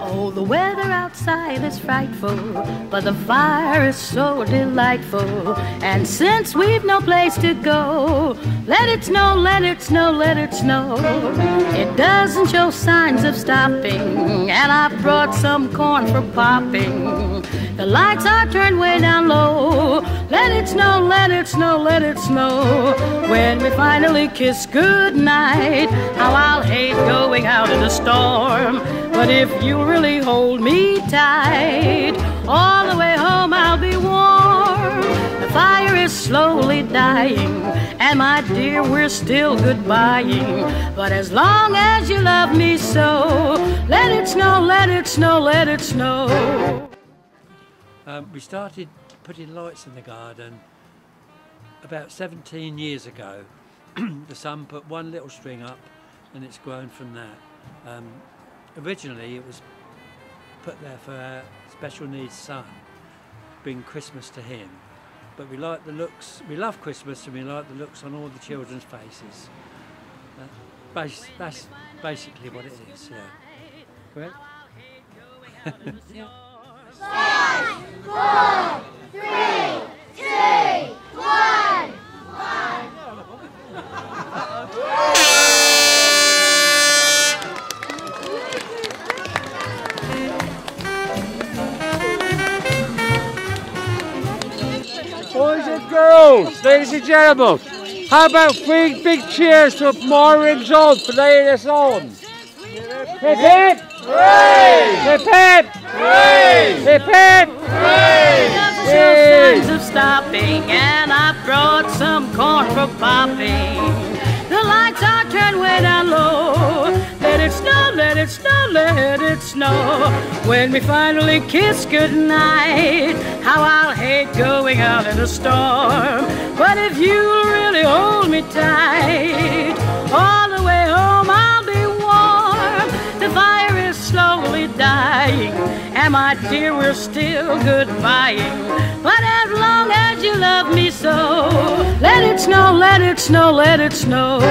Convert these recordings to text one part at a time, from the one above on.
Oh, the weather outside is frightful, but the fire is so delightful. And since we've no place to go, let it snow, let it snow, let it snow. It doesn't show signs of stopping, and I brought some corn for popping. The lights are turned way down low. Let it snow, let it snow, let it snow. When we finally kiss goodnight, how I'll hate going out in a storm. But if you really hold me tight, all the way home I'll be warm. The fire is slowly dying, and my dear, we're still goodbying. But as long as you love me so, let it snow, let it snow, let it snow. We started putting lights in the garden about 17 years ago. The son put one little string up and it's grown from that. Originally it was put there for our special needs son, bring Christmas to him. But we like the looks, we love Christmas and we like the looks on all the children's faces. That's basically what it is, yeah. Correct? 5, 4, 3, 2, 1. Boys and girls, ladies and gentlemen, how about 3 big cheers for Maureen Jones for laying us on? Hip hip! Hooray! Hip hip! Hooray! Hip hip! Hooray! It doesn't show signs of stopping, and I brought some corn for popping. The lights are turned way down low. Let it snow, let it snow, let it snow. When we finally kiss goodnight, how I'll hate going out in a storm. But if you'll really hold me tight, all the way home I'll be warm. The fire is slowly dying, and my dear, we're still goodbying. But as long as you love me so, let it snow, let it snow, let it snow.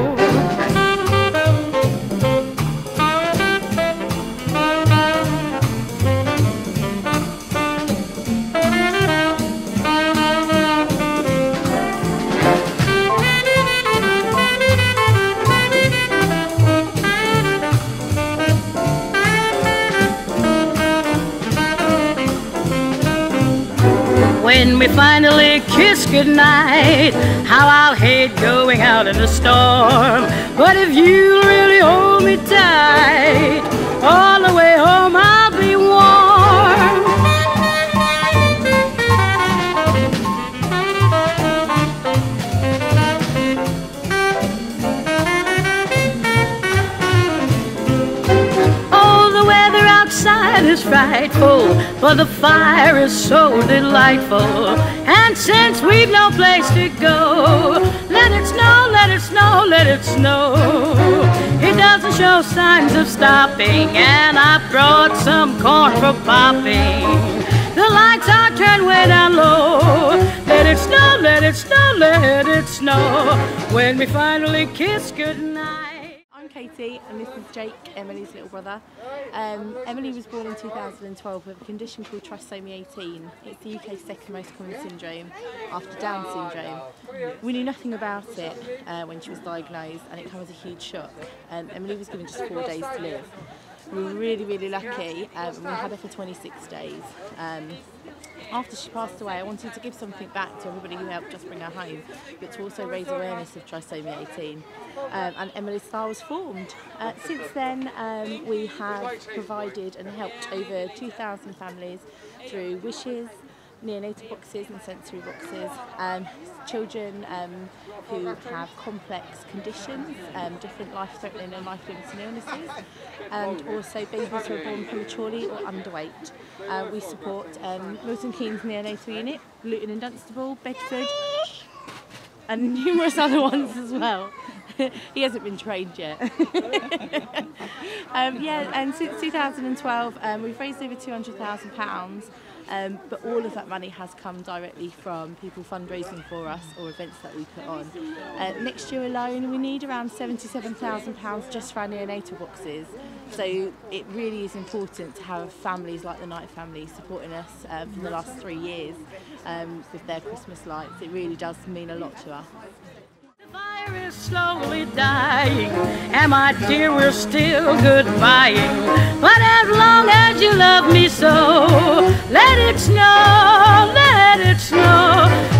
When we finally kiss goodnight, how I'll hate going out in a storm. But if you really hold me tight, all the way home I'll be warm. Oh, the weather outside is frightful, but the fire is so delightful. And since we've no place to go, let it snow, let it snow, let it snow. It doesn't show signs of stopping, and I brought some corn for popping. The lights are turned way down low. Let it snow, let it snow, let it snow. When we finally kiss goodnight. I'm Katie and this is Jake, Emily's little brother. Emily was born in 2012 with a condition called trisomy 18. It's the UK's second most common syndrome after Down syndrome. We knew nothing about it when she was diagnosed, and it came as a huge shock. Emily was given just 4 days to live. We were really, really lucky, and we had her for 26 days. After she passed away, I wanted to give something back to everybody who helped us bring her home, but to also raise awareness of trisomy 18. And Emily's Star was formed. Since then, we have provided and helped over 2,000 families through wishes, neonatal boxes and sensory boxes, children who have complex conditions, different life-threatening and life-limiting illnesses, and also babies who are born prematurely or underweight. We support Milton Keynes Neonatal Unit, Luton and Dunstable, Bedford, and numerous other ones as well. He hasn't been trained yet. Yeah, and since 2012 we've raised over £200,000, but all of that money has come directly from people fundraising for us or events that we put on. Next year alone we need around £77,000 just for our neonatal boxes. So it really is important to have families like the Knight family supporting us for the last 3 years with their Christmas lights. It really does mean a lot to us. The fire is slowly dying, and my dear, we're still goodbying. But as long as you love me so, let it snow, let it snow.